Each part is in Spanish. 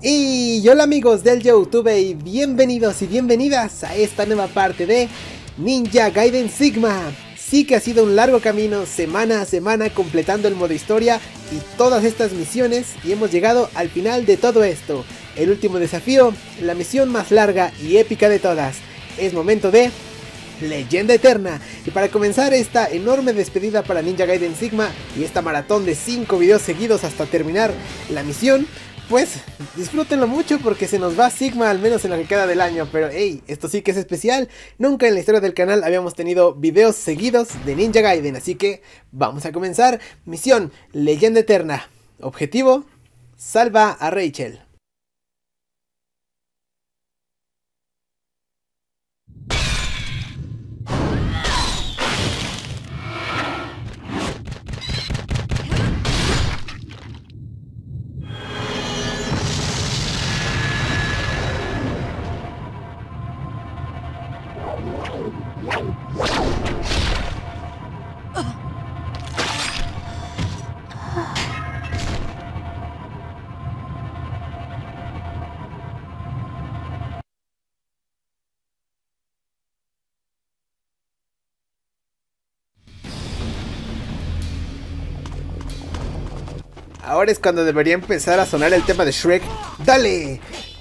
Y hola amigos del YouTube y bienvenidos y bienvenidas a esta nueva parte de Ninja Gaiden Sigma. Sí que ha sido un largo camino, semana a semana completando el modo historia y todas estas misiones, y hemos llegado al final de todo esto. El último desafío, la misión más larga y épica de todas. Es momento de Leyenda Eterna. Y para comenzar esta enorme despedida para Ninja Gaiden Sigma y esta maratón de 5 videos seguidos hasta terminar la misión, pues disfrútenlo mucho porque se nos va Sigma, al menos en lo que queda del año. Pero hey, esto sí que es especial. Nunca en la historia del canal habíamos tenido videos seguidos de Ninja Gaiden. Así que vamos a comenzar. Misión Leyenda Eterna. Objetivo: salva a Rachel. Ahora es cuando debería empezar a sonar el tema de Shrek. ¡Dale!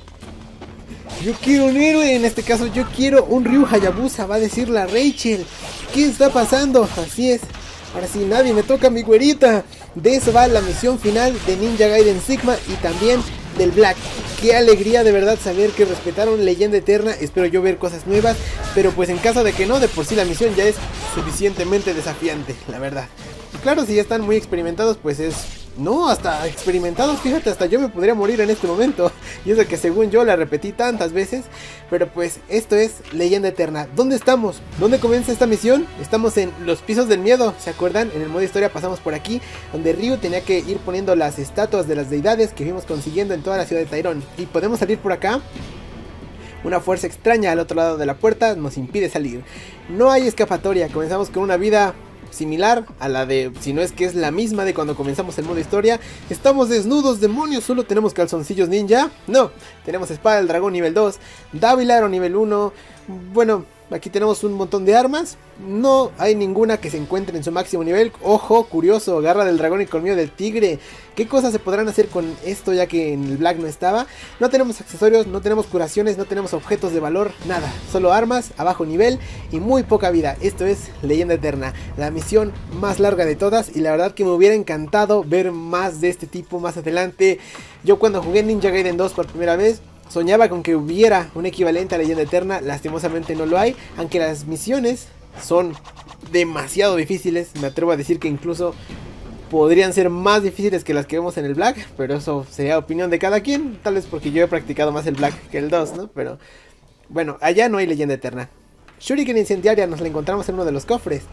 Yo quiero un héroe, en este caso yo quiero un Ryu Hayabusa, va a decir la Rachel. ¿Qué está pasando? Así es. Ahora sí, nadie me toca mi güerita. De eso va la misión final de Ninja Gaiden Sigma y también del Black. Qué alegría de verdad saber que respetaron Leyenda Eterna. Espero yo ver cosas nuevas, pero pues en caso de que no, de por sí la misión ya es suficientemente desafiante, la verdad. Y claro, si ya están muy experimentados, pues es... No, hasta experimentados, fíjate, hasta yo me podría morir en este momento. Y eso que según yo la repetí tantas veces. Pero pues esto es Leyenda Eterna. ¿Dónde estamos? ¿Dónde comienza esta misión? Estamos en los pisos del miedo, ¿se acuerdan? En el modo historia pasamos por aquí, donde Ryu tenía que ir poniendo las estatuas de las deidades que fuimos consiguiendo en toda la ciudad de Tyrone. Y podemos salir por acá. Una fuerza extraña al otro lado de la puerta nos impide salir. No hay escapatoria, comenzamos con una vida similar a la de, si no es que es la misma de cuando comenzamos el modo historia. Estamos desnudos, demonios, solo tenemos calzoncillos ninja. No, tenemos espada del dragón nivel 2, Davilaro nivel 1. Bueno, aquí tenemos un montón de armas. No hay ninguna que se encuentre en su máximo nivel. Ojo, curioso, garra del dragón y colmillo del tigre. ¿Qué cosas se podrán hacer con esto ya que en el Black no estaba? No tenemos accesorios, no tenemos curaciones, no tenemos objetos de valor, nada. Solo armas a bajo nivel y muy poca vida. Esto es Leyenda Eterna, la misión más larga de todas. Y la verdad que me hubiera encantado ver más de este tipo más adelante. Yo cuando jugué Ninja Gaiden 2 por primera vez soñaba con que hubiera un equivalente a Leyenda Eterna. Lastimosamente no lo hay, aunque las misiones son demasiado difíciles. Me atrevo a decir que incluso podrían ser más difíciles que las que vemos en el Black, pero eso sería opinión de cada quien. Tal vez porque yo he practicado más el Black que el 2, ¿no? Pero bueno, allá no hay Leyenda Eterna. Shuriken incendiaria nos la encontramos en uno de los cofres.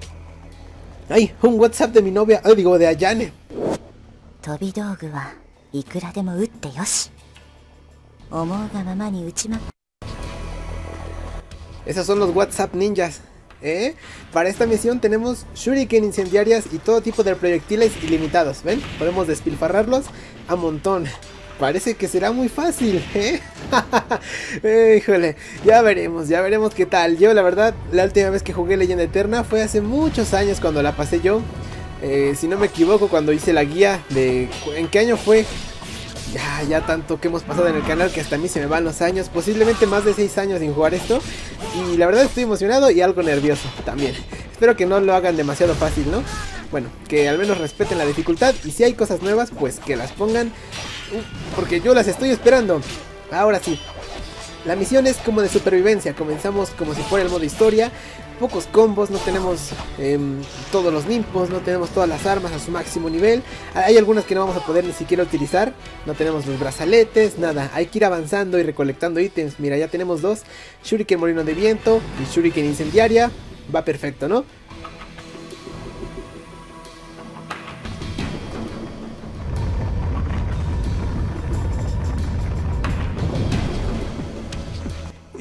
¡Ay! Un WhatsApp de mi novia, digo de Ayane. Esos son los WhatsApp ninjas, ¿eh? Para esta misión tenemos Shuriken incendiarias y todo tipo de proyectiles ilimitados, ¿ven? Podemos despilfarrarlos a montón. Parece que será muy fácil, ¿eh? Híjole, ya veremos qué tal. Yo la verdad, la última vez que jugué Leyenda Eterna fue hace muchos años cuando la pasé yo. Si no me equivoco, cuando hice la guía de... ¿En qué año fue? Ya tanto que hemos pasado en el canal que hasta a mí se me van los años. Posiblemente más de 6 años sin jugar esto. Y la verdad estoy emocionado y algo nervioso también. Espero que no lo hagan demasiado fácil, ¿no? Bueno, que al menos respeten la dificultad. Y si hay cosas nuevas, pues que las pongan, porque yo las estoy esperando. Ahora sí, la misión es como de supervivencia. Comenzamos como si fuera el modo historia. Pocos combos, no tenemos todos los nimpos, no tenemos todas las armas a su máximo nivel. Hay algunas que no vamos a poder ni siquiera utilizar. No tenemos los brazaletes, nada. Hay que ir avanzando y recolectando ítems. Mira, ya tenemos 2. Shuriken molino de viento y Shuriken incendiaria. Va perfecto, ¿no?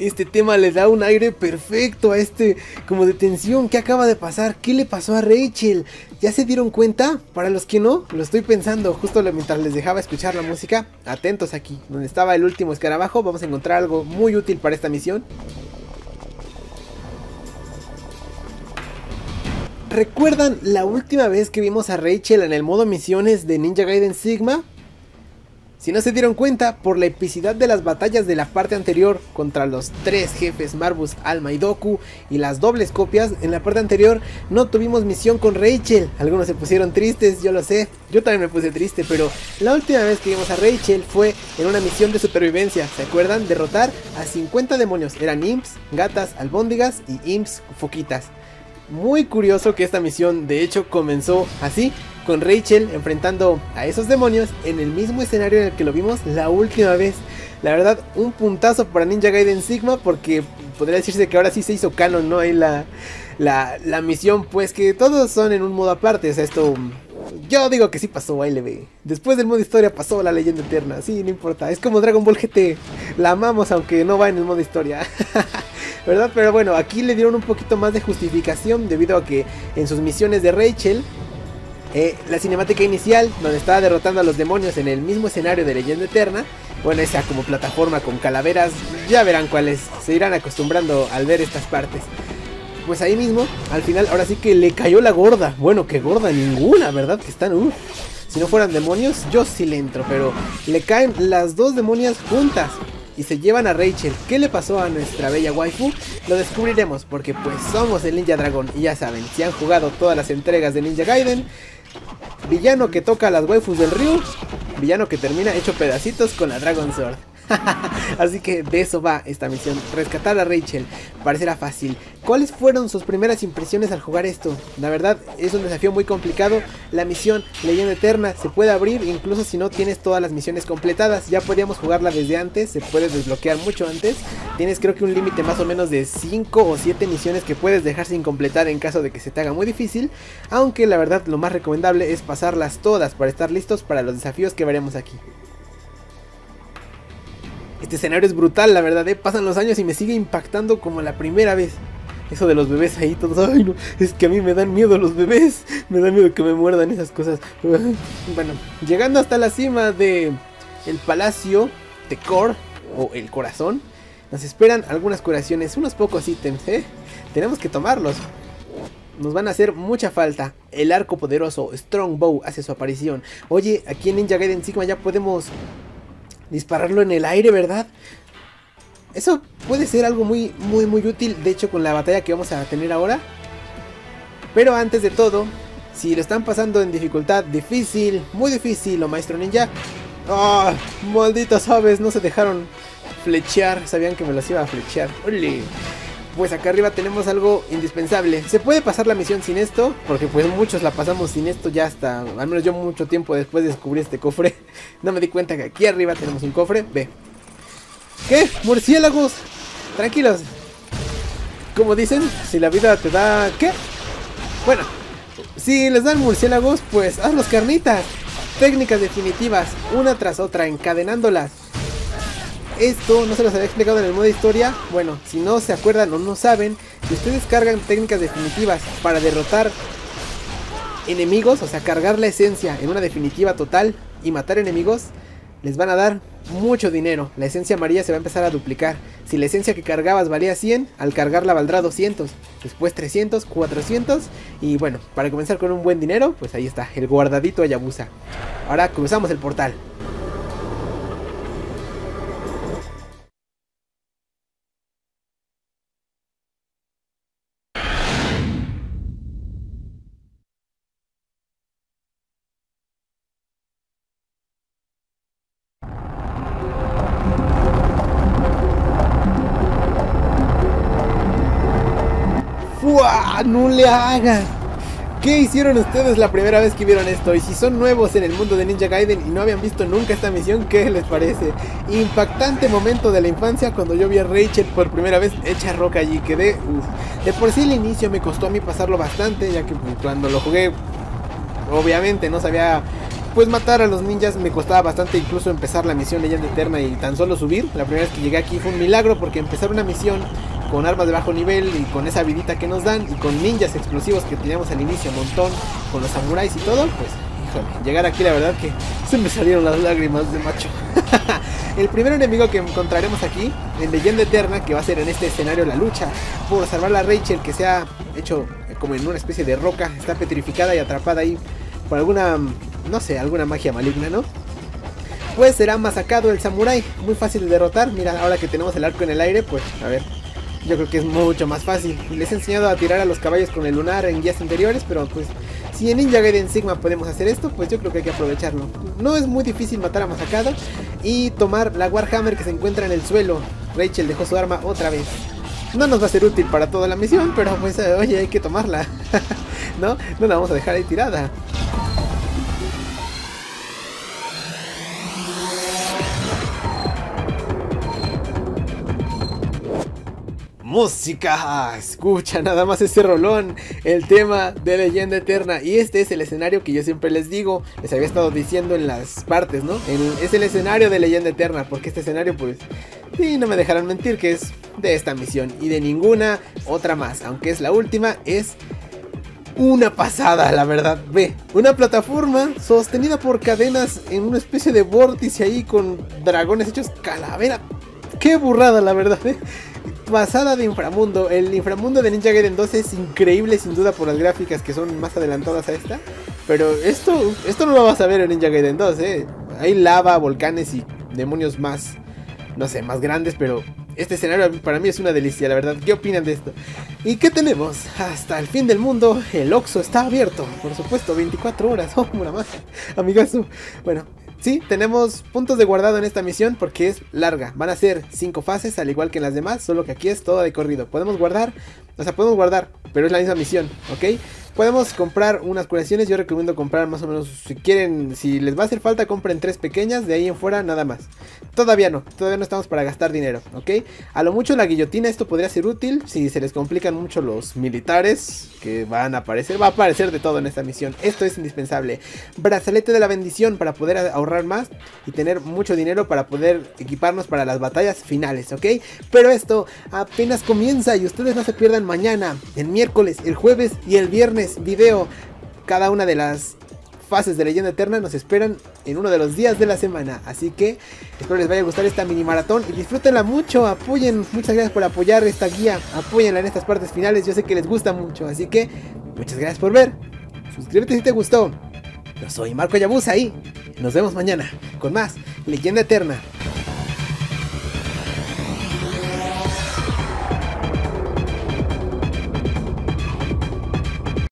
Este tema le da un aire perfecto a este como de tensión. ¿Qué acaba de pasar? ¿Qué le pasó a Rachel? ¿Ya se dieron cuenta? Para los que no, lo estoy pensando justo mientras les dejaba escuchar la música. Atentos aquí, donde estaba el último escarabajo. Vamos a encontrar algo muy útil para esta misión. ¿Recuerdan la última vez que vimos a Rachel en el modo misiones de Ninja Gaiden Sigma? Si no se dieron cuenta, por la epicidad de las batallas de la parte anterior contra los 3 jefes Marbus, Alma y Doku y las dobles copias, en la parte anterior no tuvimos misión con Rachel. Algunos se pusieron tristes, yo lo sé, yo también me puse triste, pero la última vez que vimos a Rachel fue en una misión de supervivencia. ¿Se acuerdan? Derrotar a 50 demonios, eran imps, gatas, albóndigas y imps foquitas. Muy curioso que esta misión de hecho comenzó así, con Rachel enfrentando a esos demonios en el mismo escenario en el que lo vimos la última vez. La verdad, un puntazo para Ninja Gaiden Sigma, porque podría decirse que ahora sí se hizo canon, ¿no? Ahí la misión, pues que todos son en un modo aparte. O sea, esto, yo digo que sí pasó ALB. Después del modo historia pasó la leyenda eterna, sí, no importa. Es como Dragon Ball GT, la amamos aunque no va en el modo historia. ¿Verdad? Pero bueno, aquí le dieron un poquito más de justificación debido a que en sus misiones de Rachel, la cinemática inicial, donde estaba derrotando a los demonios en el mismo escenario de Leyenda Eterna, bueno, esa como plataforma con calaveras, ya verán cuáles, se irán acostumbrando al ver estas partes. Pues ahí mismo, al final, ahora sí que le cayó la gorda. Bueno, que gorda ninguna, ¿verdad? Que están, si no fueran demonios, yo sí le entro, pero le caen las dos demonias juntas y se llevan a Rachel. ¿Qué le pasó a nuestra bella waifu? Lo descubriremos, porque pues somos el Ninja Dragon y ya saben, si han jugado todas las entregas de Ninja Gaiden, villano que toca a las waifus del Ryu, villano que termina hecho pedacitos con la Dragon Sword. Así que de eso va esta misión, rescatar a Rachel. Parecerá fácil. ¿Cuáles fueron sus primeras impresiones al jugar esto? La verdad es un desafío muy complicado. La misión Leyenda Eterna se puede abrir incluso si no tienes todas las misiones completadas. Ya podíamos jugarla desde antes, se puede desbloquear mucho antes. Tienes creo que un límite más o menos de 5 o 7 misiones que puedes dejar sin completar en caso de que se te haga muy difícil. Aunque la verdad lo más recomendable es pasarlas todas para estar listos para los desafíos que veremos aquí. Este escenario es brutal, la verdad, pasan los años y me sigue impactando como la primera vez. Eso de los bebés ahí todos, ay no, es que a mí me dan miedo los bebés, me da miedo que me muerdan esas cosas. Bueno, llegando hasta la cima de el Palacio de Core, o el Corazón, nos esperan algunas curaciones, unos pocos ítems, tenemos que tomarlos. Nos van a hacer mucha falta. El arco poderoso Strongbow hace su aparición. Oye, aquí en Ninja Gaiden Sigma ya podemos dispararlo en el aire, ¿verdad? Eso puede ser algo muy útil, de hecho, con la batalla que vamos a tener ahora. Pero antes de todo, si lo están pasando en dificultad difícil, muy difícil, o maestro ninja, ¡ah! Malditas aves, no se dejaron flechear, sabían que me los iba a flechear. ¡Ole! Pues acá arriba tenemos algo indispensable. Se puede pasar la misión sin esto, porque pues muchos la pasamos sin esto ya hasta, al menos yo mucho tiempo después de descubrir este cofre. No me di cuenta que aquí arriba tenemos un cofre. Ve. ¿Qué? ¡Murciélagos! Tranquilos. Como dicen, si la vida te da... ¿qué? Bueno, si les dan murciélagos, pues hazlos carnitas. Técnicas definitivas, una tras otra, encadenándolas. Esto no se los había explicado en el modo historia. Bueno, si no se acuerdan o no saben, si ustedes cargan técnicas definitivas para derrotar enemigos, o sea, cargar la esencia en una definitiva total y matar enemigos, les van a dar mucho dinero. La esencia amarilla se va a empezar a duplicar. Si la esencia que cargabas valía 100, al cargarla valdrá 200, después 300, 400 y bueno, para comenzar con un buen dinero, pues ahí está, el guardadito Hayabusa. Ahora cruzamos el portal. ¡Fua! ¡No le hagan! ¿Qué hicieron ustedes la primera vez que vieron esto? Y si son nuevos en el mundo de Ninja Gaiden y no habían visto nunca esta misión, ¿qué les parece? Impactante momento de la infancia cuando yo vi a Rachel por primera vez hecha roca allí. Quedé... De por sí el inicio me costó a mí pasarlo bastante, ya que cuando lo jugué, obviamente no sabía pues matar a los ninjas me costaba bastante, incluso empezar la misión Leyenda Eterna y tan solo subir. La primera vez que llegué aquí fue un milagro, porque empezar una misión con armas de bajo nivel y con esa vidita que nos dan y con ninjas explosivos que teníamos al inicio un montón, con los samuráis y todo, pues híjole, llegar aquí la verdad que se me salieron las lágrimas de macho. El primer enemigo que encontraremos aquí en Leyenda Eterna, que va a ser en este escenario la lucha por salvar a Rachel, que se ha hecho como en una especie de roca, está petrificada y atrapada ahí por alguna, no sé, alguna magia maligna, ¿no? Pues será masacrado el samurái, muy fácil de derrotar. Mira, ahora que tenemos el arco en el aire, pues a ver, yo creo que es mucho más fácil. Les he enseñado a tirar a los caballos con el lunar en guías anteriores, pero pues si en Ninja Gaiden Sigma podemos hacer esto, pues yo creo que hay que aprovecharlo. No es muy difícil matar a Masakado y tomar la Warhammer que se encuentra en el suelo. Rachel dejó su arma otra vez. No nos va a ser útil para toda la misión, pero pues oye, hay que tomarla. No la vamos a dejar ahí tirada. Música, escucha nada más ese rolón, el tema de Leyenda Eterna. Y este es el escenario que yo siempre les digo, les había estado diciendo en las partes, ¿no? Es el escenario de Leyenda Eterna, porque este escenario pues, sí, no me dejarán mentir que es de esta misión y de ninguna otra más. Aunque es la última, es una pasada, la verdad. Ve, una plataforma sostenida por cadenas en una especie de vórtice ahí con dragones hechos calavera. Qué burrada, la verdad, ¿eh? Pasada de inframundo. El inframundo de Ninja Gaiden 2 es increíble, sin duda, por las gráficas que son más adelantadas a esta. Pero esto no lo vas a ver en Ninja Gaiden 2, Hay lava, volcanes y demonios más, no sé, más grandes, pero este escenario para mí es una delicia, la verdad. ¿Qué opinan de esto? ¿Y qué tenemos? Hasta el fin del mundo, el Oxxo está abierto, por supuesto, 24 horas. Oh, una más, amigazo. Bueno, sí, tenemos puntos de guardado en esta misión porque es larga. Van a ser 5 fases, al igual que en las demás, solo que aquí es todo de corrido. Podemos guardar, pero es la misma misión, ¿ok? Podemos comprar unas curaciones. Yo recomiendo comprar más o menos, si quieren, si les va a hacer falta, compren 3 pequeñas. De ahí en fuera nada más. Todavía no estamos para gastar dinero, ¿ok? A lo mucho la guillotina, esto podría ser útil si se les complican mucho los militares que van a aparecer. Va a aparecer de todo en esta misión. Esto es indispensable. Brazalete de la bendición para poder ahorrar más y tener mucho dinero para poder equiparnos para las batallas finales, ¿ok? Pero esto apenas comienza y ustedes no se pierdan mañana, el miércoles, el jueves y el viernes video. Cada una de las fases de Leyenda Eterna nos esperan en uno de los días de la semana, así que espero les vaya a gustar esta mini maratón y disfrútenla mucho, apoyen, muchas gracias por apoyar esta guía, apóyenla en estas partes finales, yo sé que les gusta mucho, así que muchas gracias por ver, suscríbete si te gustó. Yo soy Marco Hayabusa y nos vemos mañana con más Leyenda Eterna.